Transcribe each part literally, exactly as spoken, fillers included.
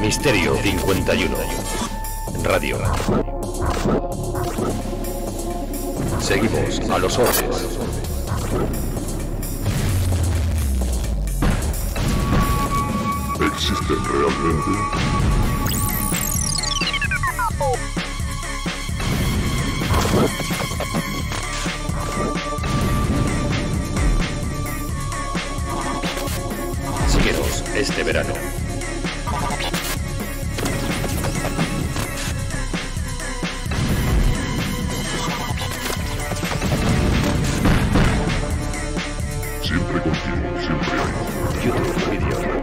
Misterio cincuenta y uno. Radio. Seguimos a los orbes. ¿Existen realmente? Síguenos este verano. Siempre contigo, siempre hay. YouTube Video.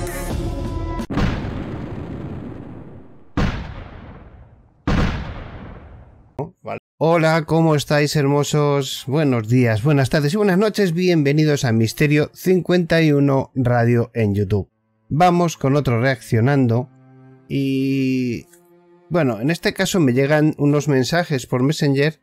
Hola, ¿cómo estáis, hermosos? Buenos días, buenas tardes y buenas noches. Bienvenidos a Misterio cincuenta y uno Radio en YouTube. Vamos con otro reaccionando y... bueno, en este caso me llegan unos mensajes por Messenger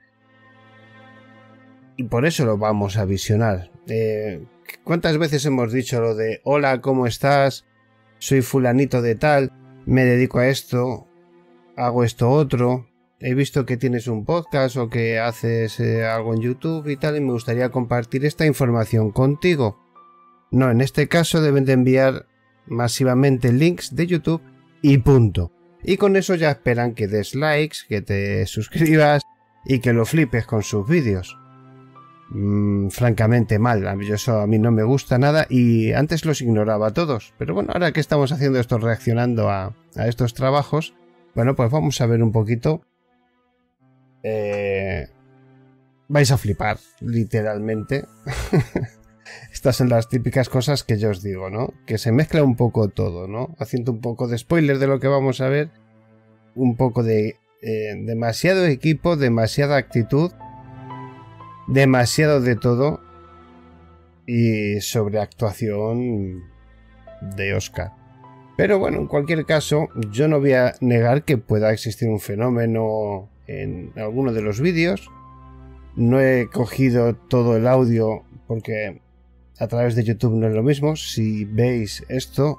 y por eso lo vamos a visionar. Eh, ¿Cuántas veces hemos dicho lo de hola, ¿cómo estás? Soy fulanito de tal, me dedico a esto, hago esto otro... He visto que tienes un podcast o que haces eh, algo en YouTube y tal, y me gustaría compartir esta información contigo. No, en este caso deben de enviar masivamente links de YouTube y punto. Y con eso ya esperan que des likes, que te suscribas y que lo flipes con sus vídeos. Mm, francamente mal, a mí, eso a mí no me gusta nada y antes los ignoraba a todos. Pero bueno, ahora que estamos haciendo esto reaccionando a, a estos trabajos, bueno, pues vamos a ver un poquito. Eh, vais a flipar, literalmente. Estas son las típicas cosas que yo os digo, ¿no? Que se mezcla un poco todo, ¿no? Haciendo un poco de spoiler de lo que vamos a ver. Un poco de eh, demasiado equipo, demasiada actitud, demasiado de todo. Y sobreactuación de Oscar. Pero bueno, en cualquier caso, yo no voy a negar que pueda existir un fenómeno en alguno de los vídeos. No he cogido todo el audio porque a través de YouTube no es lo mismo. Si veis esto,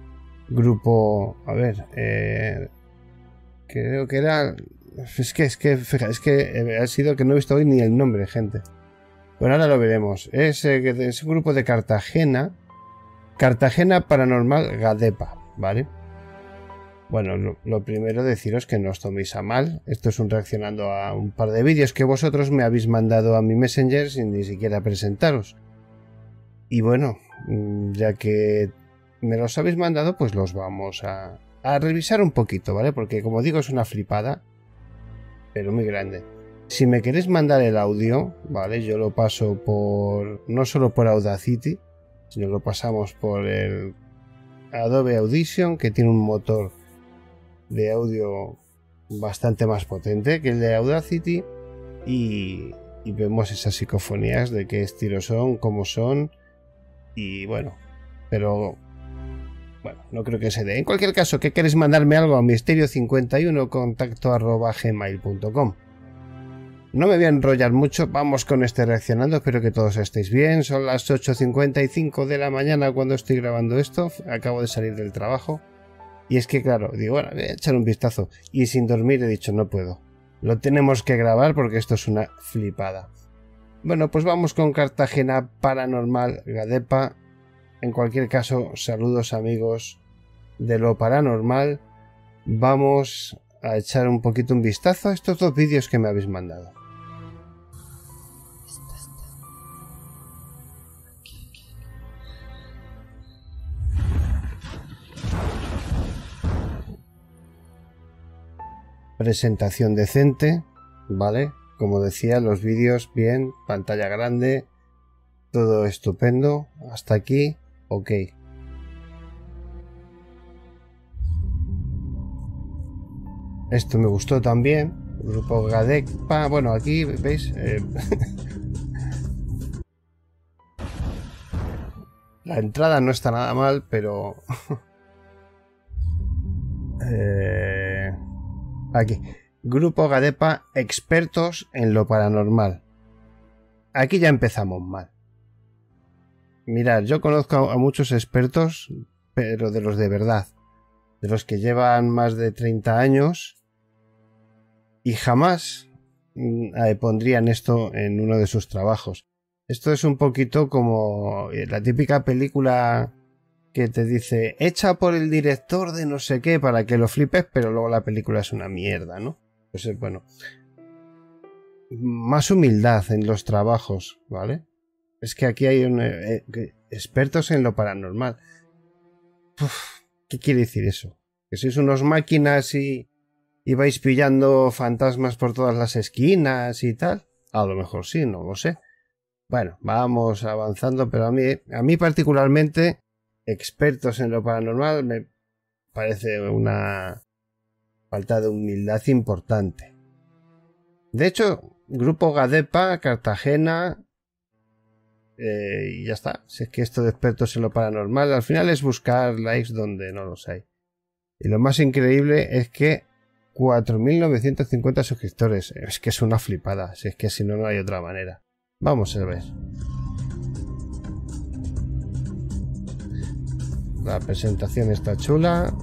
grupo, a ver, eh, creo que era, es que es que es que ha sido que no he visto hoy ni el nombre, gente. Bueno, ahora lo veremos. Es, es un grupo de Cartagena, Cartagena Paranormal Gadepa, ¿vale? Bueno, lo, lo primero deciros que no os toméis a mal. Esto es un reaccionando a un par de vídeos que vosotros me habéis mandado a mi Messenger sin ni siquiera presentaros. Y bueno, ya que me los habéis mandado, pues los vamos a, a revisar un poquito, ¿vale? Porque como digo, es una flipada, pero muy grande. Si me queréis mandar el audio, ¿vale? Yo lo paso por... no solo por Audacity, sino lo pasamos por el Adobe Audition, que tiene un motor de audio bastante más potente que el de Audacity y, y vemos esas psicofonías de qué estilo son, cómo son y bueno, pero bueno, no creo que se dé. En cualquier caso, que queréis mandarme algo a misterio cincuenta y uno contacto arroba gmail punto com. No me voy a enrollar mucho, vamos con este reaccionando, espero que todos estéis bien. Son las ocho cincuenta y cinco de la mañana cuando estoy grabando esto, acabo de salir del trabajo. Y es que claro, digo, bueno, voy a echar un vistazo. Y sin dormir he dicho, no puedo. Lo tenemos que grabar porque esto es una flipada. Bueno, pues vamos con Cartagena Paranormal Gadepa. En cualquier caso, saludos amigos de lo paranormal. Vamos a echar un poquito un vistazo a estos dos vídeos que me habéis mandado. Presentación decente, ¿vale? Como decía, los vídeos bien, pantalla grande, todo estupendo, hasta aquí, ok. Esto me gustó también, grupo Gadepa, bueno, aquí, ¿veis? Eh, la entrada no está nada mal, pero... eh... Aquí, Grupo Gadepa, expertos en lo paranormal. Aquí ya empezamos mal. Mirad, yo conozco a muchos expertos, pero de los de verdad. de los que llevan más de treinta años y jamás eh, pondrían esto en uno de sus trabajos. Esto es un poquito como la típica película que te dice hecha por el director de no sé qué para que lo flipes, pero luego la película es una mierda, ¿no? Pues bueno, más humildad en los trabajos, ¿vale? Es que aquí hay un, eh, expertos en lo paranormal. Uf, ¿qué quiere decir eso? ¿Que sois unos máquinas y, y vais pillando fantasmas por todas las esquinas y tal? A lo mejor sí, no lo sé. Bueno, vamos avanzando, pero a mí, a mí particularmente, expertos en lo paranormal me parece una falta de humildad importante. De hecho, Grupo Gadepa, Cartagena, eh, y ya está. Si es que esto de expertos en lo paranormal, al final es buscar likes donde no los hay. Y lo más increíble es que cuatro mil novecientos cincuenta suscriptores. Es que es una flipada. Si es que si no, no hay otra manera. Vamos a ver. La presentación está chula.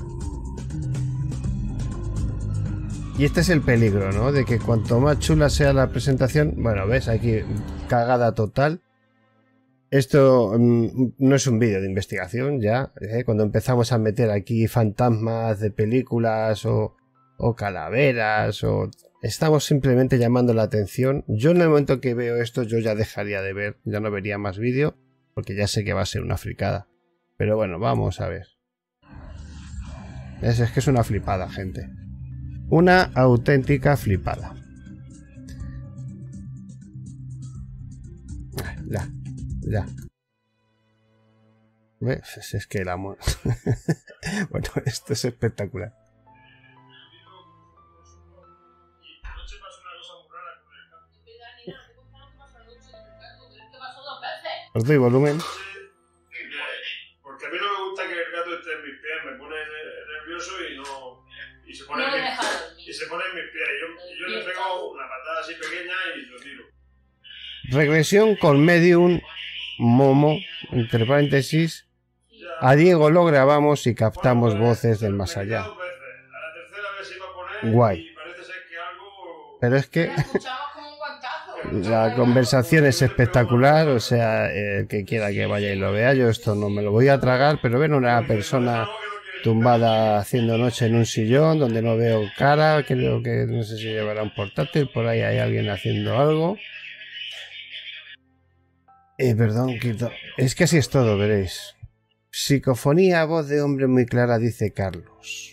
Y este es el peligro, ¿no? De que cuanto más chula sea la presentación... Bueno, ves, aquí cagada total. Esto mmm, no es un vídeo de investigación ya. ¿eh? Cuando empezamos a meter aquí fantasmas de películas o, o calaveras o... Estamos simplemente llamando la atención. Yo en el momento que veo esto yo ya dejaría de ver. Ya no vería más vídeo porque ya sé que va a ser una fricada. Pero bueno, vamos a ver. Es, es que es una flipada, gente. Una auténtica flipada. Ya, ya. ¿Ves? Es que el amor. Bueno, esto es espectacular. Os doy volumen. Porque a mí no me gusta que el gato esté en mis pies, me pone nervioso y no... Y se pone, no en, mis, y se pone en mis pies. Y yo, y yo le pego una patada así pequeña y lo tiro. Regresión con Medium Momo, entre paréntesis. A Diego lo grabamos y captamos bueno, voces del más allá. A la tercera vez se iba a poner guay. Y parece ser que algo... Pero es que la conversación es espectacular, o sea, el que quiera que vaya y lo vea, yo esto no me lo voy a tragar, pero ver una persona tumbada haciendo noche en un sillón donde no veo cara, creo que no sé si llevará un portátil, por ahí hay alguien haciendo algo. Eh, perdón, Quito. Es que así es todo, veréis. Psicofonía, voz de hombre muy clara, dice Carlos.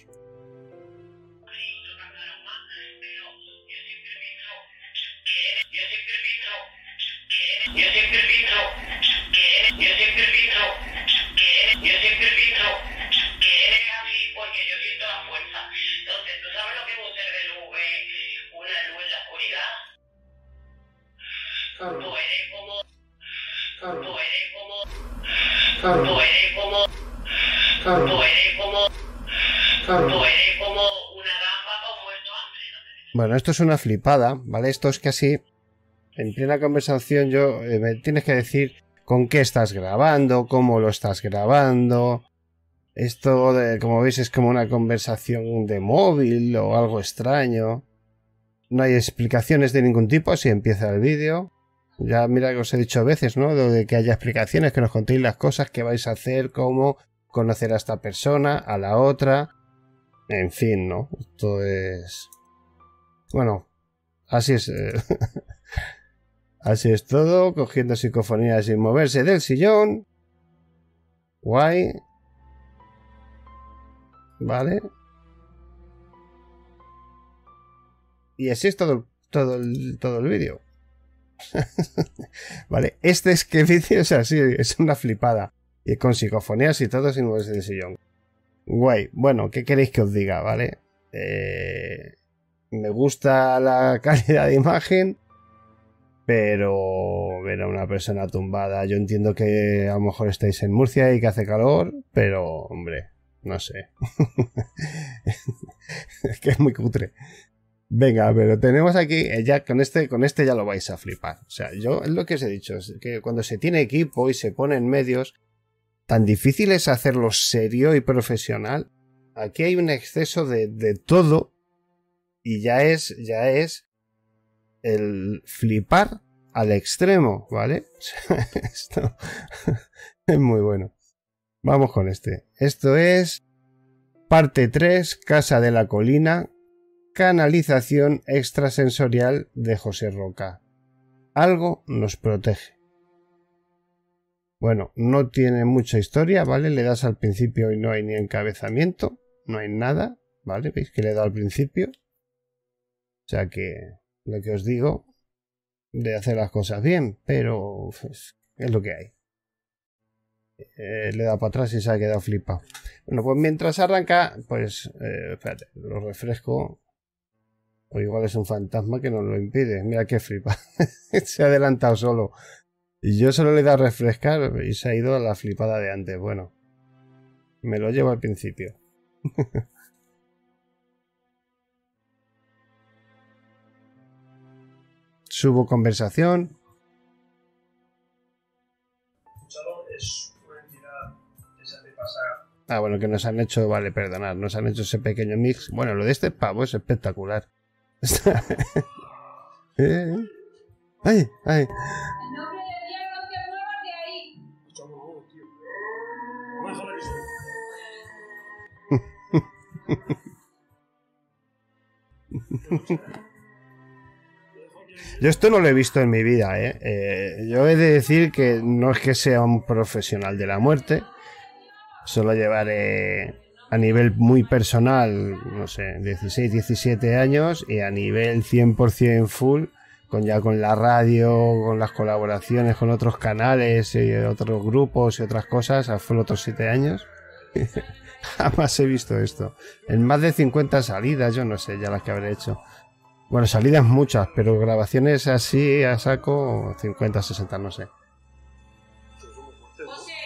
Yo siempre pienso que yo siempre pienso que yo siempre pienso que eres así porque yo siento la fuerza. Entonces, ¿tú sabes lo que es un ser de luz? Una luz en la oscuridad. Carlos. Tú eres como... Carlos. Tú eres como... Carlos. Tú eres como... Carlos. Tú eres como... Carlos. Tú eres como una gamba con muerto hambre. Bueno, esto es una flipada, ¿vale? Esto es casi... En plena conversación yo eh, me tienes que decir con qué estás grabando, cómo lo estás grabando. Esto, de, como veis, es como una conversación de móvil o algo extraño. No hay explicaciones de ningún tipo si empieza el vídeo. Ya mira que os he dicho a veces, ¿no? De que haya explicaciones, que nos contéis las cosas que vais a hacer, cómo conocer a esta persona, a la otra. En fin, ¿no? Esto es... Bueno, así es... Eh... Así es todo, cogiendo psicofonía sin moverse del sillón. Guay. Vale. Y así es todo, todo el, todo el vídeo. Vale, este es que vídeo es así, es una flipada. Y con psicofonías y todo sin moverse del sillón. Guay. Bueno, ¿qué queréis que os diga? Vale. Eh, me gusta la calidad de imagen. Pero ver a una persona tumbada, yo entiendo que a lo mejor estáis en Murcia y que hace calor, pero hombre, no sé. Es que es muy cutre. Venga, pero tenemos aquí, ya con este, con este ya lo vais a flipar. O sea, yo es lo que os he dicho, es que cuando se tiene equipo y se pone en medios, tan difícil es hacerlo serio y profesional. aquí hay un exceso de, de todo y ya es, ya es el flipar al extremo, ¿vale? Esto es muy bueno. Vamos con este. Esto es parte tres, Casa de la Colina, canalización extrasensorial de José Roca. Algo nos protege. Bueno, no tiene mucha historia, ¿vale? Le das al principio y no hay ni encabezamiento, no hay nada, ¿vale? ¿Veis que le he dado al principio? O sea que lo que os digo de hacer las cosas bien, pero pues, es lo que hay. Eh, le he dado para atrás y se ha quedado flipado. Bueno, pues mientras arranca, pues, eh, espérate, lo refresco. O igual es un fantasma que nos lo impide. Mira qué flipa. Se ha adelantado solo. Y yo solo le he dado a refrescar y se ha ido a la flipada de antes. Bueno, me lo llevo al principio. Subo conversación. Es una entidad que se hace pasar. Ah, bueno, que nos han hecho, vale, perdonad, nos han hecho ese pequeño mix. Bueno, lo de este pavo es espectacular. ¿Eh? ¡Ay, ay! En nombre de Dios, no te muevas de ahí. Estamos ahora, tío. No me jodas que Yo esto no lo he visto en mi vida, ¿eh? Eh, yo he de decir que no es que sea un profesional de la muerte, solo llevaré a nivel muy personal, no sé, dieciséis, diecisiete años y a nivel cien por cien full, con ya con la radio, con las colaboraciones con otros canales y otros grupos y otras cosas, a full otros siete años. Jamás he visto esto. En más de cincuenta salidas, yo no sé ya las que habré hecho. Bueno, salidas muchas, pero grabaciones así a saco, cincuenta, sesenta, no sé. José,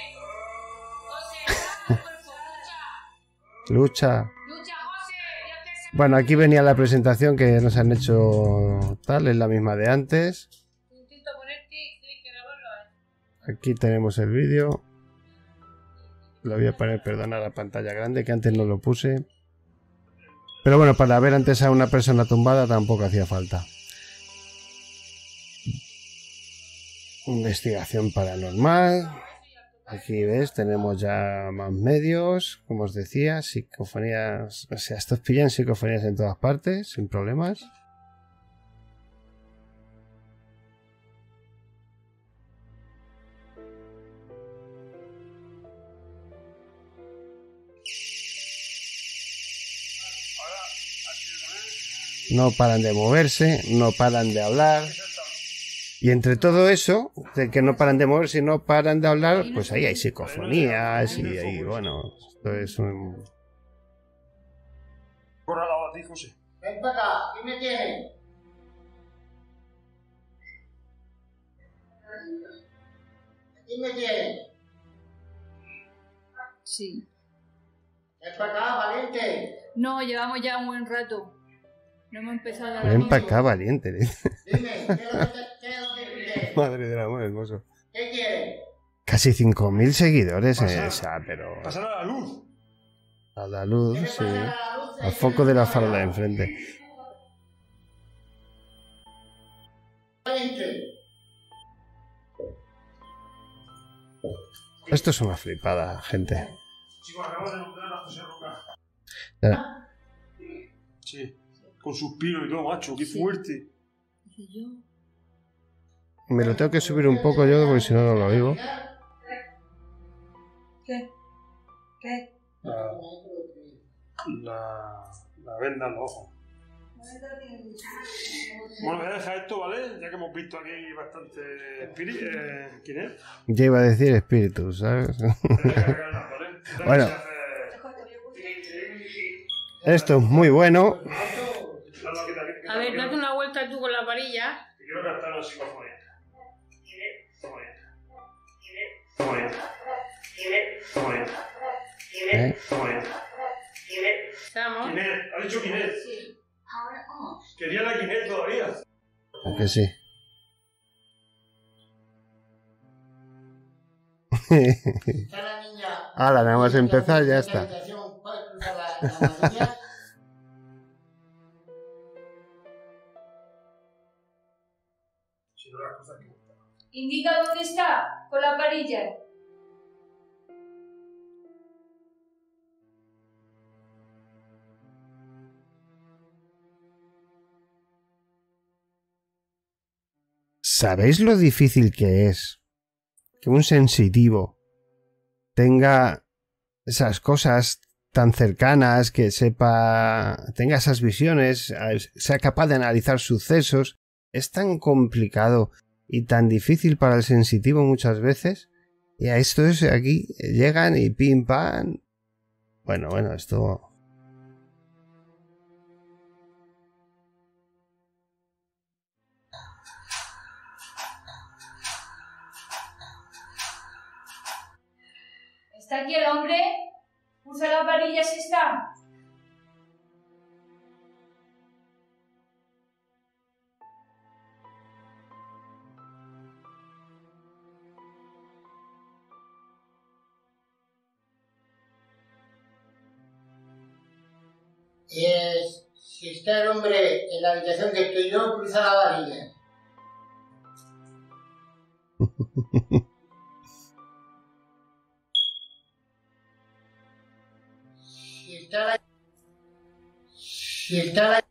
José, lucha. Lucha. Lucha, José. Dios te salve. Bueno, aquí venía la presentación que nos han hecho tal, es la misma de antes. Intento ponerte, tienes que grabarlo. Aquí tenemos el vídeo. Lo voy a poner, perdona, la pantalla grande, que antes no lo puse. Pero bueno, para ver antes a una persona tumbada tampoco hacía falta. Investigación paranormal. Aquí ves, tenemos ya más medios, como os decía, psicofonías, o sea, estos pillan psicofonías en todas partes, sin problemas. No paran de moverse, no paran de hablar. Y entre todo eso, de que no paran de moverse y no paran de hablar, pues ahí hay psicofonías y ahí, bueno, esto es un... corra la voz a ti, José. Ven para acá, ¿quién me tiene? ¿Quién me tiene? Sí. Ven para acá, valiente. No, llevamos ya un buen rato. No hemos empezado a Ven para acá, valiente. Dime, ¿qué es lo que te- qué es lo que quieres? Madre del amor hermoso. ¿Qué quieres? Casi cinco mil seguidores en Pasar. esa, pero... Pasar a la luz. A la luz, ¿Quieres sí. pasar a la luz? Al foco de la farola de enfrente. Valiente. Esto es una flipada, gente. Chicos, acabo de nombrar a José Roca. Ya. Sí. Con suspiro y todo, macho. Qué fuerte. Dice yo. Me lo tengo que subir un poco yo, porque si no, no lo oigo. ¿Qué? ¿Qué? La, la, la venda en los ojos. Bueno, voy a dejar esto, ¿vale? Ya que hemos visto aquí bastante espíritu. Eh, ¿Quién es? Ya iba a decir espíritu, ¿sabes? Bueno. Esto es muy bueno. A ver, date una vuelta tú con la varilla. Te quiero cantar una psicofonía. Psicofonía. Psicofonía. ¿Eh? Psicofonía. ¿Estamos? ¿Quién es? ¿Ha dicho quién es? Sí. Quería la Quinet todavía. ¿A que sí? Está la niña. Ahora, nada más empezar, ya está. Puedes cruzar cruza la, la varilla. Si no las cosas que... Indica dónde está, con la varilla. ¿Sabéis lo difícil que es que un sensitivo tenga esas cosas tan cercanas, que sepa, tenga esas visiones, sea capaz de analizar sucesos? Es tan complicado y tan difícil para el sensitivo muchas veces. Y a esto es aquí, llegan y pim pam. Bueno, bueno, esto... ¿Está aquí el hombre? ¿Usa las varillas si está? Eh, si está el hombre en la habitación que estoy yo, cruza la varilla. Si está la... Si está la...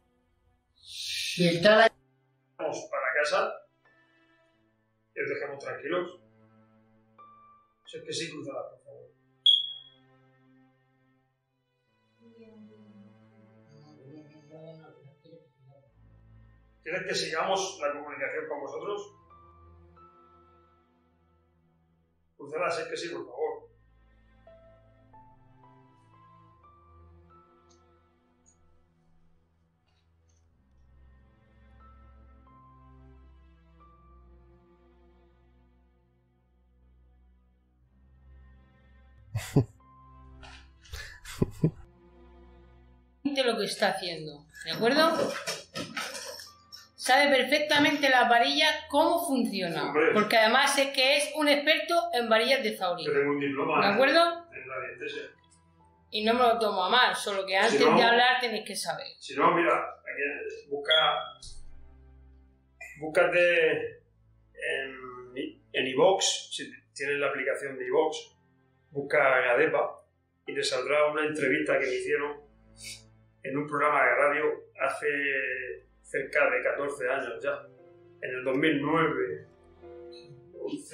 Si está la... Vamos para casa y os dejamos tranquilos. Si es que sí, cruzará, por favor. ¿Quieres que sigamos la comunicación con vosotros? Cruzará, si es que sí, por favor. Lo que está haciendo, ¿de acuerdo? Sabe perfectamente la varilla cómo funciona, Hombre. porque además es que es un experto en varillas de Zauri, Yo tengo un diploma ¿de acuerdo? en la diestesia. Y no me lo tomo a mal, solo que antes Si no- de hablar tenéis que saber. Si no, mira, aquí, busca. Búscate en, en iVoox, si tienes la aplicación de iVoox, busca Gadepa y te saldrá una entrevista que me hicieron en un programa de radio hace cerca de catorce años ya, en el dos mil nueve, once,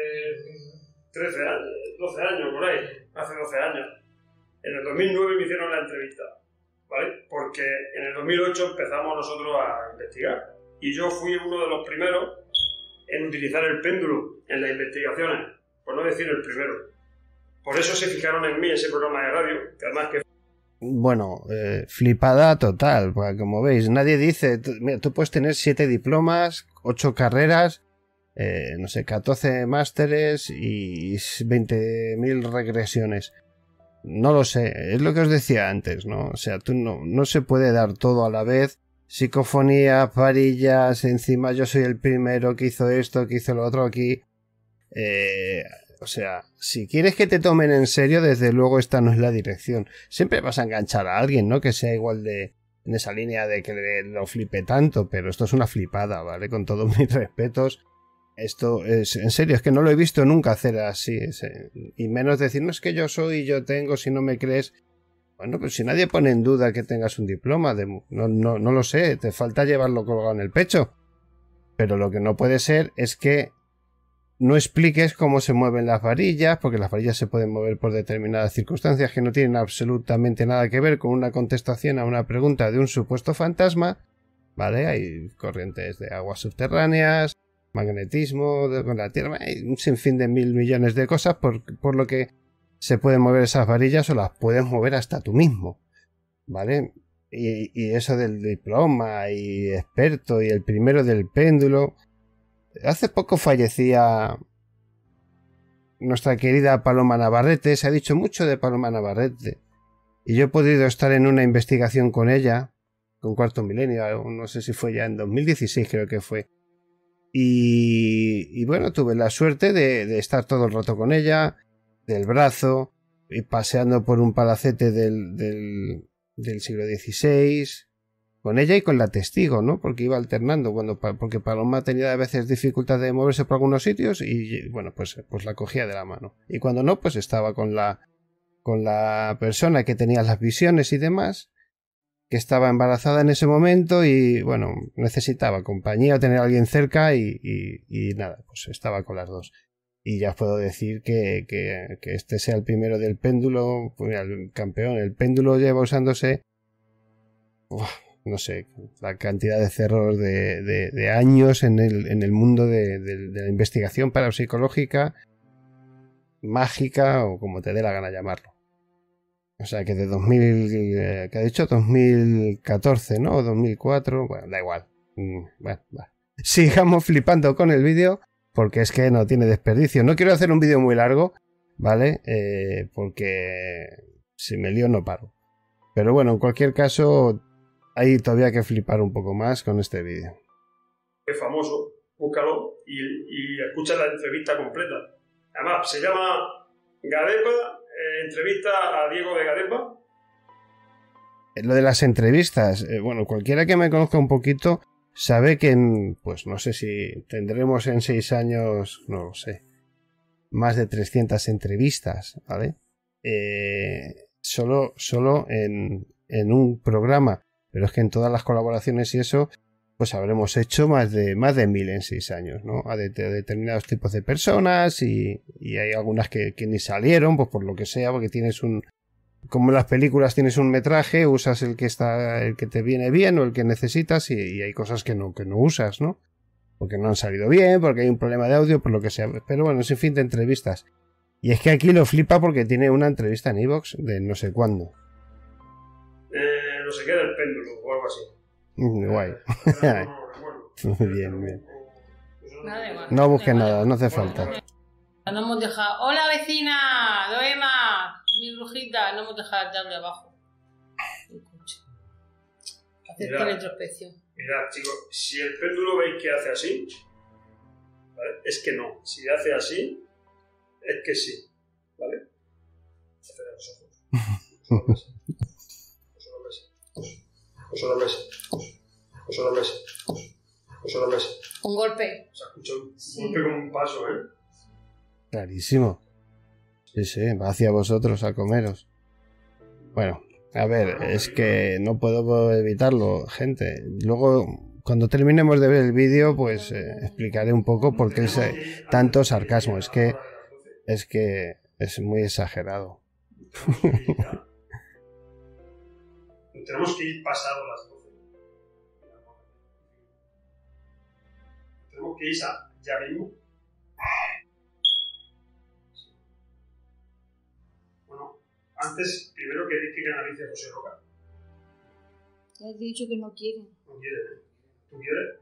trece años, doce años por ahí, hace doce años. En el dos mil nueve me hicieron la entrevista, ¿vale? Porque en el dos mil ocho empezamos nosotros a investigar y yo fui uno de los primeros en utilizar el péndulo en las investigaciones, por no decir el primero. Por eso se fijaron en mí ese programa de radio, que además que Bueno, eh, flipada total, porque como veis, nadie dice, tú, mira, tú puedes tener siete diplomas, ocho carreras, eh, no sé, catorce másteres y veinte mil regresiones. No lo sé, es lo que os decía antes, ¿no? O sea, tú no, no se puede dar todo a la vez. Psicofonía, varillas, encima yo soy el primero que hizo esto, que hizo lo otro aquí. Eh... O sea, si quieres que te tomen en serio, desde luego esta no es la dirección. Siempre vas a enganchar a alguien, ¿no? Que sea igual de... en esa línea de que le, lo flipe tanto, pero esto es una flipada, ¿vale? Con todos mis respetos. Esto es... en serio, es que no lo he visto nunca hacer así. Es, eh, y menos decir, no es que yo soy, yo tengo, si no me crees... Bueno, pues si nadie pone en duda que tengas un diploma, de, no, no, no lo sé, te falta llevarlo colgado en el pecho. Pero lo que no puede ser es que no expliques cómo se mueven las varillas, porque las varillas se pueden mover por determinadas circunstancias que no tienen absolutamente nada que ver con una contestación a una pregunta de un supuesto fantasma, ¿vale? Hay corrientes de aguas subterráneas, magnetismo de, con la Tierra, hay un sinfín de mil millones de cosas por, por lo que se pueden mover esas varillas o las puedes mover hasta tú mismo, ¿vale? Y, y eso del diploma y experto y el primero del péndulo... Hace poco fallecía nuestra querida Paloma Navarrete, se ha dicho mucho de Paloma Navarrete, y yo he podido estar en una investigación con ella, con Cuarto Milenio, no sé si fue ya en dos mil dieciséis creo que fue, y, y bueno, tuve la suerte de, de estar todo el rato con ella, del brazo, y paseando por un palacete del, del, del siglo dieciséis, con ella y con la testigo, ¿no? Porque iba alternando, cuando, porque Paloma tenía a veces dificultad de moverse por algunos sitios y, bueno, pues, pues la cogía de la mano. Y cuando no, pues estaba con la, con la persona que tenía las visiones y demás, que estaba embarazada en ese momento y, bueno, necesitaba compañía o tener a alguien cerca y, y, y nada, pues estaba con las dos. Y ya os puedo decir que, que, que este sea el primero del péndulo, pues mira, el campeón, el péndulo lleva usándose, uf, no sé, la cantidad de cerros de, de, de años en el, en el mundo de, de, de la investigación parapsicológica, mágica o como te dé la gana llamarlo. O sea que de dos mil, eh, que ha dicho dos mil catorce, ¿no? O dos mil cuatro, bueno, da igual. Mm, bueno, va. Sigamos flipando con el vídeo porque es que no tiene desperdicio. No quiero hacer un vídeo muy largo, ¿vale? Eh, porque si me lío no paro. Pero bueno, en cualquier caso, hay todavía que flipar un poco más con este vídeo. Es famoso, búscalo y, y escucha la entrevista completa. Además, se llama Gadepa, eh, entrevista a Diego de Gadepa. Lo de las entrevistas, eh, bueno, cualquiera que me conozca un poquito sabe que, en, pues no sé si tendremos en seis años, no lo sé, más de trescientas entrevistas, ¿vale? Eh, solo solo en, en un programa, pero es que en todas las colaboraciones y eso, pues habremos hecho más de más de mil en seis años, ¿no? A, de, de determinados tipos de personas y, y hay algunas que, que ni salieron, pues por lo que sea, porque tienes un... Como en las películas tienes un metraje, usas el que está, el que te viene bien o el que necesitas y, y hay cosas que no, que no usas, ¿no? Porque no han salido bien, porque hay un problema de audio, por lo que sea. Pero bueno, es un fin de entrevistas. Y es que aquí lo flipa porque tiene una entrevista en iVoox de no sé cuándo. Eh, no sé qué del péndulo o algo así. Mm, guay. No, no, no, no, Bien, bien. Nada más. No busques nada, no hace falta. No hemos dejado. ¡Hola vecina! ¡Doema! Mi brujita, no hemos dejado el tablet abajo. Escucha. Hacer Mirad. retrospección. Mirad, chicos, si el péndulo veis que hace así, ¿vale? Es que no. Si hace así, es que sí, ¿vale? Cerrad los ojos. Solo meses. Solo meses. Solo meses. Solo meses. Un golpe. Se escucha un golpe con un paso, ¿eh? Clarísimo. Sí, sí, va hacia vosotros a comeros. Bueno, a ver, es que no puedo evitarlo, gente. Luego, cuando terminemos de ver el vídeo, pues eh, explicaré un poco por qué es eh, tanto sarcasmo. Es que, es que es muy exagerado. Tenemos que ir pasado las doce. Tenemos que ir a ya mismo. Bueno, antes, primero queréis que canalice a José Roca. Ya has dicho que no quiere. No quiere, ¿eh? ¿Tú quieres?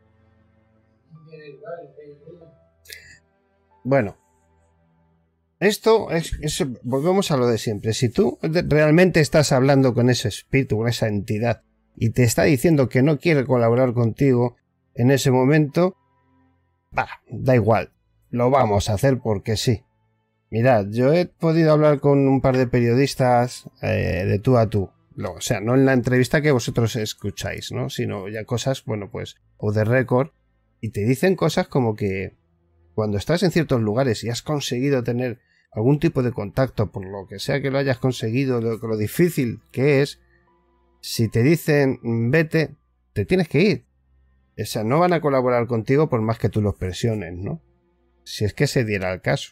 Bueno, esto es, es... Volvemos a lo de siempre. Si tú realmente estás hablando con ese espíritu, con esa entidad, y te está diciendo que no quiere colaborar contigo en ese momento, bah, da igual. Lo vamos a hacer porque sí. Mirad, yo he podido hablar con un par de periodistas eh, de tú a tú. No, o sea, no en la entrevista que vosotros escucháis, ¿no? Sino ya cosas, bueno, pues, o de récord, y te dicen cosas como que cuando estás en ciertos lugares y has conseguido tener algún tipo de contacto, por lo que sea que lo hayas conseguido, lo, lo difícil que es, si te dicen vete, te tienes que ir. O sea, no van a colaborar contigo por más que tú los presiones, ¿no? Si es que se diera el caso.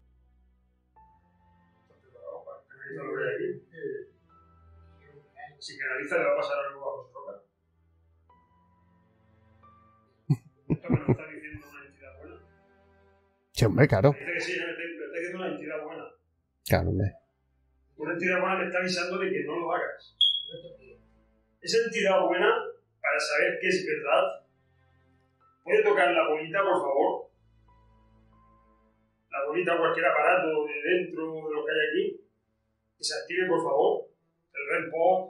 Si canaliza, le va a pasar algo a José Roca. ¿Esto me lo está diciendo una entidad buena? Sí, hombre, claro. Me dice que sí, me está, me está diciendo una entidad buena. Claro, hombre. Una entidad buena me está avisando de que no lo hagas. Esa entidad buena, para saber que es verdad, ¿puede tocar la bolita, por favor? La bolita o cualquier aparato de dentro de lo que hay aquí. Que se active, por favor. El REM pod.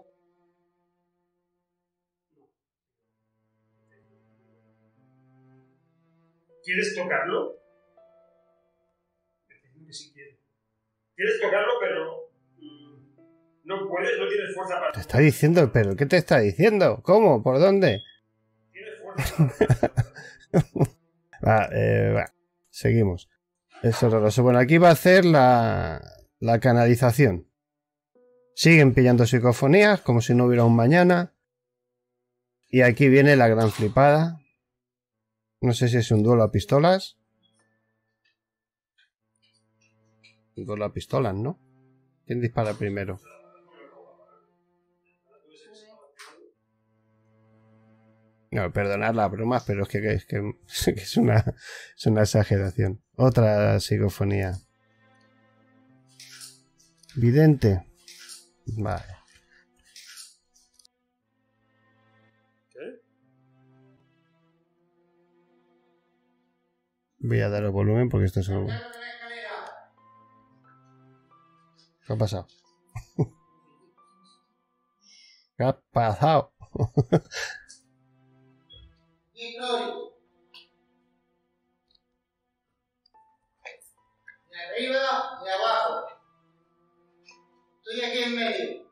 ¿Quieres tocarlo? Me está diciendo que sí quiere. Quieres tocarlo, pero mm, no puedes, no tienes fuerza para... Te está diciendo, pero ¿qué te está diciendo? ¿Cómo? ¿Por dónde? Tienes fuerza para... Va, eh, va. Seguimos. Es horroroso. Bueno, aquí va a hacer la, la canalización. Siguen pillando psicofonías como si no hubiera un mañana. Y aquí viene la gran flipada. No sé si es un duelo a pistolas. Un duelo a pistolas, ¿no? ¿Quién dispara primero? No, perdonad las bromas, pero es que, es, que, es, que es, una, es una exageración. Otra psicofonía. Vidente. Vale. ¿Qué? Voy a dar el volumen porque esto es un... ¿Qué ha pasado? ¿Qué ha pasado? Ni arriba ni abajo. Estoy aquí en medio.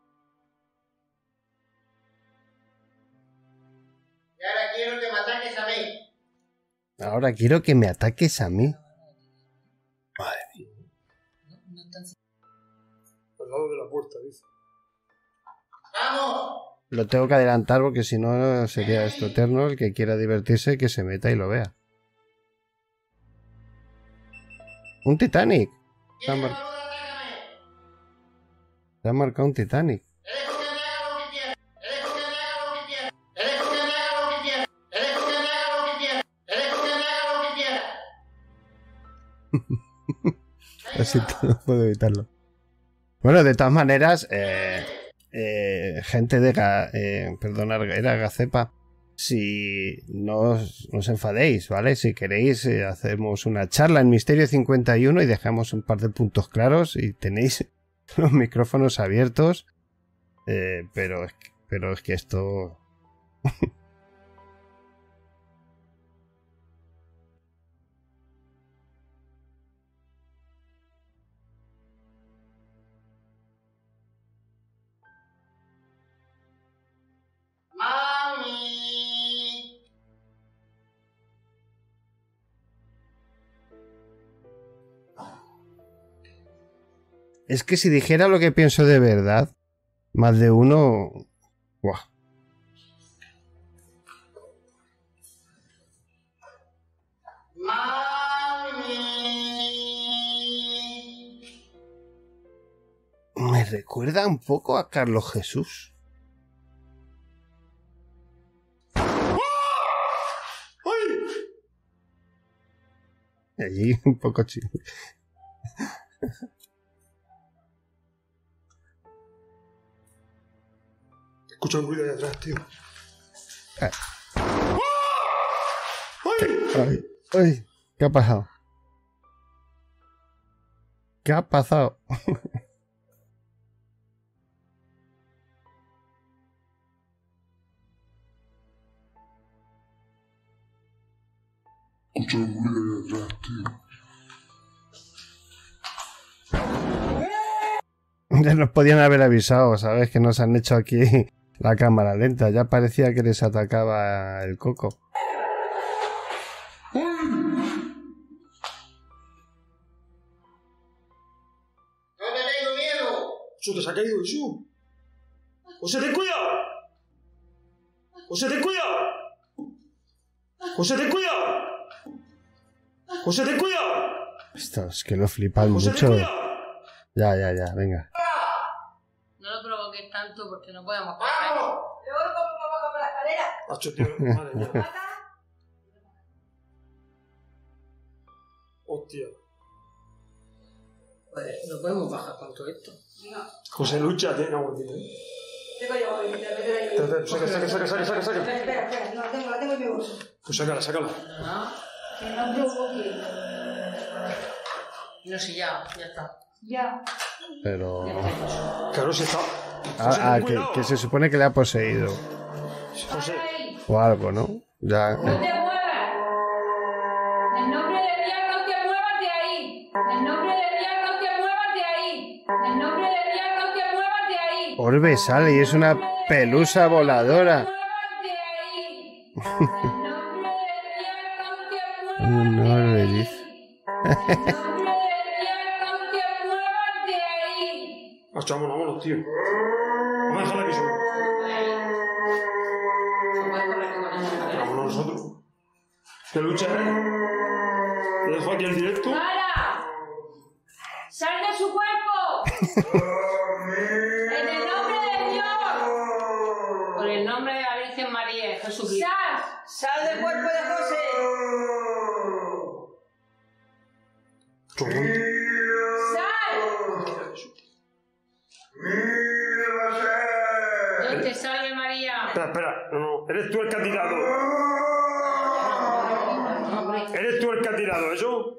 Y ahora quiero que me ataques a mí. Ahora quiero que me ataques a mí. Madre mía. Al lado de la puerta, dice. ¡Vamos! Lo tengo que adelantar porque si no sería esto eterno. El que quiera divertirse que se meta y lo vea. Un Titanic. Se ha, mar... se ha marcado un Titanic. Te dejo que me haga lo que quieras. Te dejo que me haga lo que quieras. Te dejo que me haga lo que quieras. Te dejo que me haga lo que quieras. Te dejo que me haga lo que quieras. Lo siento, no puedo evitarlo. Bueno, de todas maneras, eh, eh, gente de... Ga, eh, perdonad, era Gacepa. Si no os, no os enfadéis, ¿vale? Si queréis, eh, hacemos una charla en Misterio cincuenta y uno y dejamos un par de puntos claros y tenéis los micrófonos abiertos. Eh, pero, pero es que esto... Mami. Es que si dijera lo que pienso de verdad, más de uno... ¡Buah! Mami. Me recuerda un poco a Carlos Jesús. Allí un poco chido. Escucho un ruido ahí atrás, tío. Ah. Ay, ay, ¿qué ha pasado? ¿Qué ha pasado? Escucho un ruido ahí atrás, tío. Ya nos podían haber avisado, ¿sabes? Que nos han hecho aquí la cámara lenta. Ya parecía que les atacaba el coco. No te tengo miedo. ¡Eso te se ha caído, Jesús! ¡José, ten cuidado! ¡José, ten cuidado! ¡José, ten cuidado! ¡José, ten cuidado! Estos que lo flipan ¡José, mucho. ten cuidado! Ya, ya, ya, venga. No lo provoques tanto porque no podemos pasar. ¡Vamos! Luego cómo me bajo por la escalera. Hacho, tío, madre mía. ¿Mata? Hostia. Pues no podemos bajar con todo esto. Venga. José, lucha, tío. No, tío. Tengo yo, voy, te meto ahí. Saca, saca, saca, saca, saca, saca, saca. Espera, espera, espera. No, la tengo, la tengo en mi bolso. Pues sácala, sácala. No, Que no provoque. no sé, ya, ya está. Ya. Pero... Ya tenemos. Claro, si está. José, Ah, ah, ten que, cuidado. que se supone que le ha poseído. José. Para ahí. O algo, ¿no? Ya... No te muevas. En nombre de Dios, no te muevas de ahí. En nombre de Dios, no te muevas de orbe sale y es una pelusa voladora. Un orbe, dice. Hasta vámonos, vámonos, tío. Vamos a dejarla aquí solo. Vámonos nosotros. ¿Qué lucha, eh? ¿Te dejo aquí el directo? ¡Para! ¡Sal de su cuerpo! ¡En el nombre de Dios! Por el nombre de la Virgen María y Jesucristo. ¡Sal! ¡Sal del cuerpo de José! ¡Sal! Dios te salve María. Espera, espera. No, no. Eres tú el que ha tirado. ¿Eres tú el que ha tirado eso?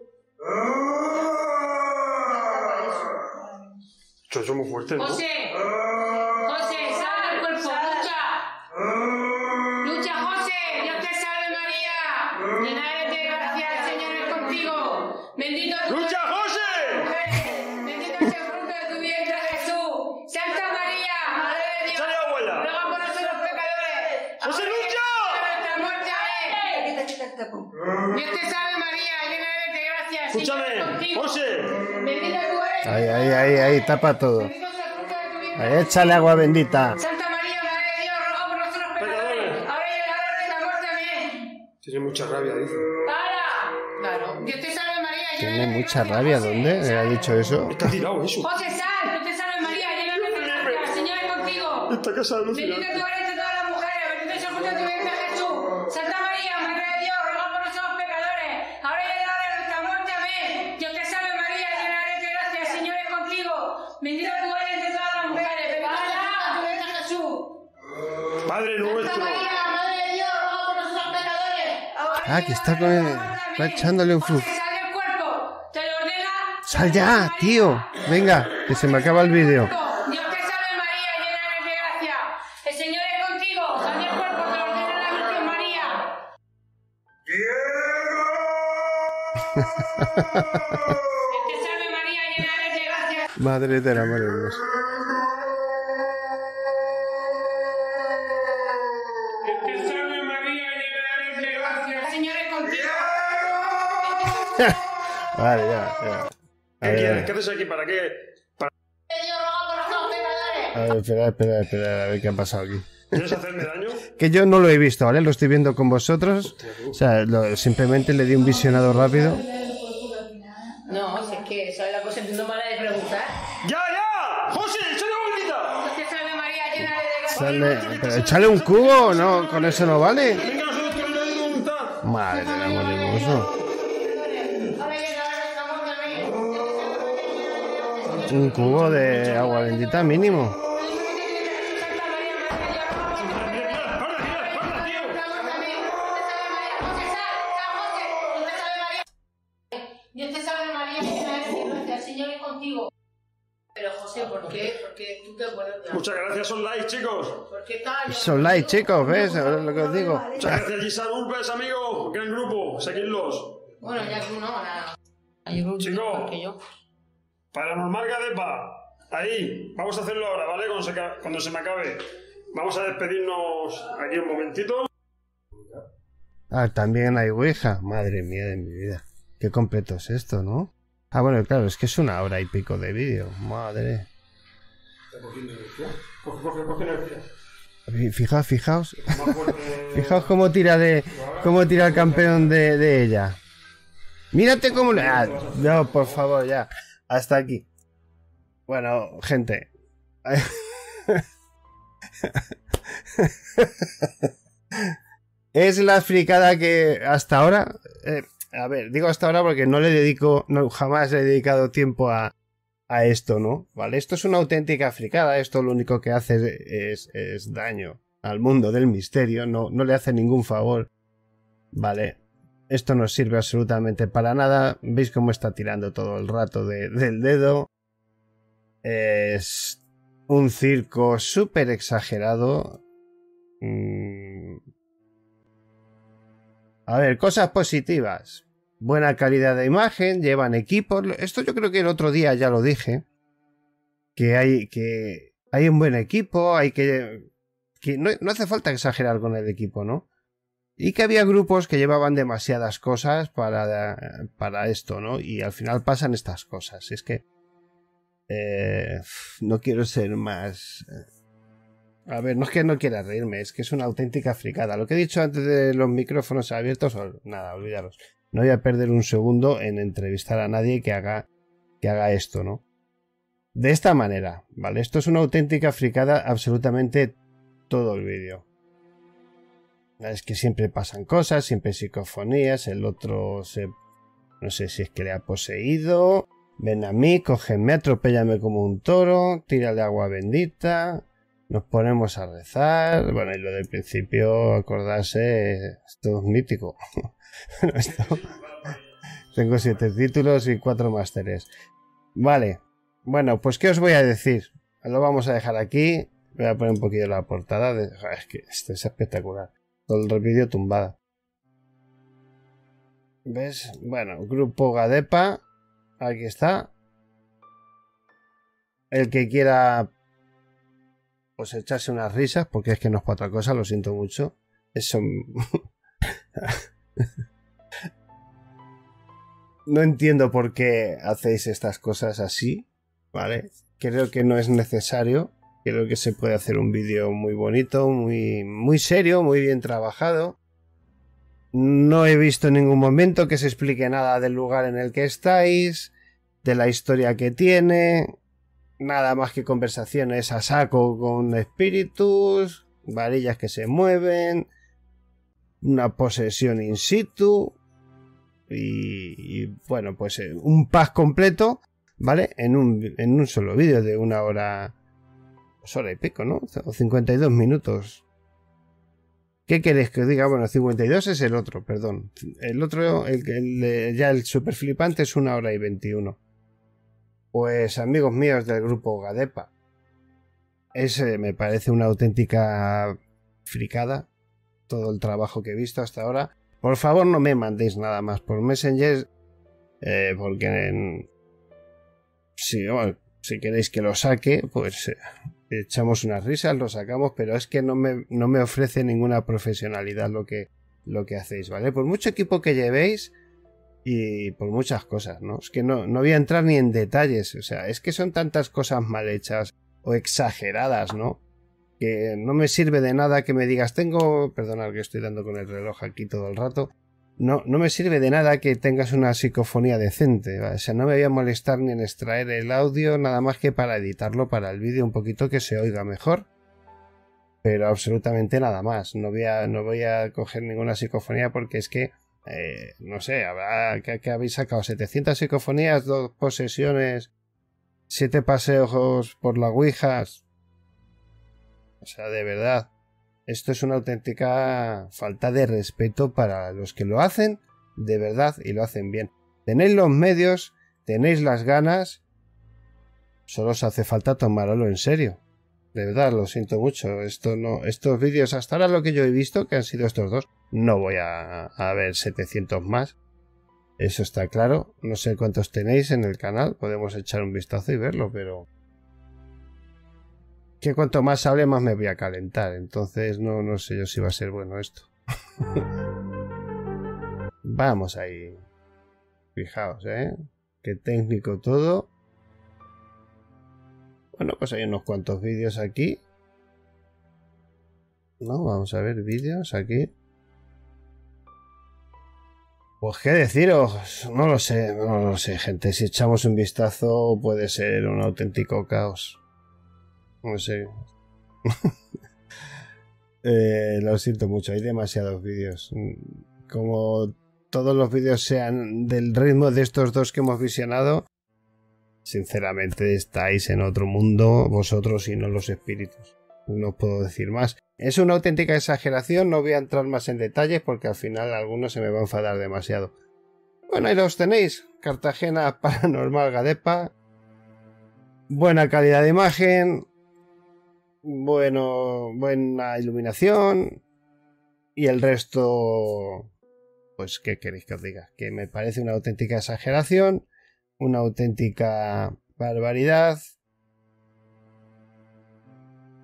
Eso es muy fuerte, ¿no? José, José, sal del cuerpo, lucha. Lucha, José, Dios te salve María. Llena eres de gracia, el Señor es contigo. Bendito tú eres ¡Lucha, José! mujer. Bendito es el fruto de tu vientre, Jesús. Santa María, Madre de Dios. ¡Sale, abuela! Ruega por nosotros pecadores. ¡José, ahora y en lucha! la hora de nuestra muerte. Amén. Quita, quita el tapo. Dios te salve María, llena eres de gracia, el Señor es ¡Escúchame! contigo. ¡José! Bendito tú eres. Ahí, ahí, ahí, ahí, tapa todo. Bendito es el fruto de tu vientre. Ahí, échale agua bendita. Santa María, Madre de Dios, ruega por nosotros pecadores, ahora y en la hora de la muerte. Amén. Tiene mucha rabia, dice. ¡Para! Claro. Dios te salve María, llena Tiene eres de mucha gracia. rabia. José, ¿Dónde le ha sal. dicho eso? Está tirado eso. José, sal. Dios te salve María, llena eres de gracia. El Señor es contigo. Esta casa de Bendita alucinante. tú eres de todas las mujeres, bendito es el fruto de tu vientre, Jesús. Santa María, Madre de Dios, ruega por nosotros pecadores, ahora y en la hora de nuestra muerte. Amén. Dios te salve María, llena eres de gracia. El Señor es contigo. Bendita tú eres de todas las mujeres, bendito es el fruto de tu vientre, Jesús. Padre Santa nuestro. María, Madre de Dios, ruega por nosotros pecadores. ahora y Ah, en que la está hora con de el- nuestra muerte. está Amén. echándole un flu. José, sal del cuerpo. Te lo ordena. Sal ya, tío. Venga, que se me acaba el vídeo. Dios te salve María, llena eres de gracia. El Señor es contigo. Sal del cuerpo, te lo ordena la Virgen María. Dios te salve María, llena eres de gracia. Madre del amor hermoso. Dios te salve María, llena eres de gracia. El Señor es contigo. Vale, ya, ya. A ¿Qué ver, quieres? ¿Qué haces aquí? ¿Para qué? Para... Dios ruega por nosotros pecadores. a ver, espera, espera, espera, a ver qué ha pasado aquí. ¿Quieres hacerme daño? Que yo no lo he visto, ¿vale? Lo estoy viendo con vosotros. O sea, lo- simplemente le di un visionado rápido. No, si es que esa es la cosa, no mala de preguntar. ¡Ya, ya! ¡José, échale bolita! Dios te salve María, llena eres de gracia. Sale, pero échale un cubo, ¿no? Con eso no vale. Venga, nosotros te lo digo un tal. Madre del amor hermoso. Ahora y en la hora de nuestra muerte. Amén. Dios te salve María, llena eres de gracia. El Señor es Un cubo de agua bendita mínimo. Santa María, Madre de Dios, ruega por nosotros pecadores. ¡Para, para, para, tío! Dios te salve María, llena eres de gracia, el Señor es contigo. Pero José, ¿por qué? Porque tú te acuerdas de algo. Muchas gracias, son likes, chicos. ¿Por qué tal? Son like, chicos, ¿ves? Ahora es lo que os digo. Muchas gracias, Gisal Urbes, amigo. Gran grupo, seguidlos. Bueno, ya que no, nada. Yo creo que Chico. mejor que yo. Paranormal Gadepa. Ahí, vamos a hacerlo ahora, ¿vale? Cuando se, ca- cuando se me acabe. Vamos a despedirnos aquí un momentito. Ah, también hay Ouija. Madre mía de mi vida. Qué completo es esto, ¿no? Ah, bueno, claro, es que es una hora y pico de vídeo. Madre. Está cogiendo energía. Coge, coge, coge energía. Fi- Fijaos, fijaos. Más fuerte. Fijaos cómo tira de. cómo tira el campeón de, de ella. Mírate cómo le. Ah, no, por favor, ya. Hasta aquí. Bueno, gente. Es la fricada que hasta ahora. eh, a ver, digo hasta ahora porque no le dedico. No, jamás le he dedicado tiempo a, a esto, ¿no? Vale, esto es una auténtica fricada. Esto lo único que hace es, es, es daño al mundo del misterio. No, no le hace ningún favor. Vale. Esto no sirve absolutamente para nada. Veis cómo está tirando todo el rato de, del dedo. Es un circo súper exagerado. Mm. A ver, cosas positivas. Buena calidad de imagen, llevan equipos. Esto yo creo que el otro día ya lo dije. Que hay que hay un buen equipo, hay que... que no, no hace falta exagerar con el equipo, ¿no? Y que había grupos que llevaban demasiadas cosas para, para esto, ¿no? Y al final pasan estas cosas. Es que... Eh, no quiero ser más... A ver, no es que no quiera reírme, es que es una auténtica fricada. Lo que he dicho antes de los micrófonos abiertos, nada, olvidaros. No voy a perder un segundo en entrevistar a nadie que haga, que haga esto, ¿no? De esta manera, ¿vale? Esto es una auténtica fricada absolutamente todo el vídeo. Es que siempre pasan cosas, siempre psicofonías, el otro se... no sé si es que le ha poseído... Ven a mí, cógeme, atropéllame como un toro, tírale agua bendita, nos ponemos a rezar. Bueno, y lo del principio, acordarse, esto es mítico. Esto... Tengo siete títulos y cuatro másteres. Vale, bueno, pues ¿qué os voy a decir? Lo vamos a dejar aquí. Voy a poner un poquillo la portada. De... Es que esto es espectacular. Todo el vídeo tumbada. ¿Ves? Bueno, grupo Gadepa. Aquí está. El que quiera pues echarse unas risas, porque es que no es para otra cosa, lo siento mucho. Eso... No entiendo por qué hacéis estas cosas así, ¿vale? Creo que no es necesario. Creo que se puede hacer un vídeo muy bonito, muy, muy serio, muy bien trabajado. No he visto en ningún momento que se explique nada del lugar en el que estáis, de la historia que tiene, nada más que conversaciones a saco con espíritus, varillas que se mueven, una posesión in situ y, y bueno, pues un pack completo, ¿vale? En un, en un solo vídeo de una hora, pues hora y pico, ¿no? O cincuenta y dos minutos. ¿Qué queréis que os diga? Bueno, cincuenta y dos es el otro, perdón. El otro, el, el, el, ya el super flipante es una hora y veintiuno. Pues amigos míos del grupo Gadepa, ese me parece una auténtica fricada, todo el trabajo que he visto hasta ahora. Por favor no me mandéis nada más por Messenger, eh, porque en, si, bueno, si queréis que lo saque, pues... Eh, echamos unas risas, lo sacamos, pero es que no me, no me ofrece ninguna profesionalidad lo que, lo que hacéis, ¿vale? Por mucho equipo que llevéis y por muchas cosas, ¿no? Es que no, no voy a entrar ni en detalles, o sea, es que son tantas cosas mal hechas o exageradas, ¿no? Que no me sirve de nada que me digas, tengo... Perdonad que estoy dando con el reloj aquí todo el rato. No, no me sirve de nada que tengas una psicofonía decente, ¿vale? O sea, no me voy a molestar ni en extraer el audio, nada más que para editarlo para el vídeo un poquito que se oiga mejor. Pero absolutamente nada más. No voy a, no voy a coger ninguna psicofonía porque es que, eh, no sé, habrá que, que habéis sacado setecientas psicofonías, dos posesiones, siete paseos por la Ouija. O sea, de verdad. Esto es una auténtica falta de respeto para los que lo hacen de verdad y lo hacen bien. Tenéis los medios, tenéis las ganas, solo os hace falta tomarlo en serio. De verdad, lo siento mucho. Esto no, estos vídeos, hasta ahora lo que yo he visto, que han sido estos dos, no voy a, a ver setecientos más. Eso está claro. No sé cuántos tenéis en el canal, podemos echar un vistazo y verlo, pero... que cuanto más hable más me voy a calentar, entonces no, no sé yo si va a ser bueno esto. Vamos ahí. Fijaos, ¿eh? Qué técnico todo. Bueno, pues hay unos cuantos vídeos aquí. No, vamos a ver vídeos aquí. Pues qué deciros, no lo sé, no lo sé, gente. Si echamos un vistazo puede ser un auténtico caos. No sé. eh, lo siento mucho, hay demasiados vídeos. Como todos los vídeos sean del ritmo de estos dos que hemos visionado, sinceramente estáis en otro mundo vosotros y no los espíritus. No puedo decir más. Es una auténtica exageración, no voy a entrar más en detalles porque al final algunos se me va a enfadar demasiado. Bueno, ahí los tenéis. Cartagena Paranormal Gadepa. Buena calidad de imagen. Bueno, buena iluminación y el resto, pues qué queréis que os diga, que me parece una auténtica exageración, una auténtica barbaridad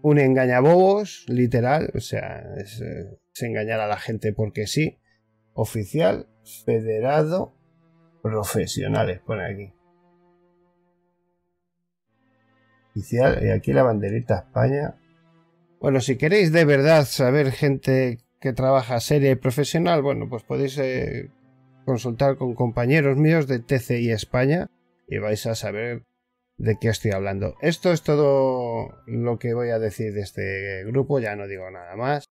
un engañabobos, literal, o sea, es, es engañar a la gente porque sí. Oficial, federado, profesionales, pone aquí. Oficial, y aquí la banderita España. Bueno, si queréis de verdad saber gente que trabaja seria y profesional, bueno, pues podéis eh, consultar con compañeros míos de T C I España y vais a saber de qué estoy hablando. Esto es todo lo que voy a decir de este grupo, ya no digo nada más.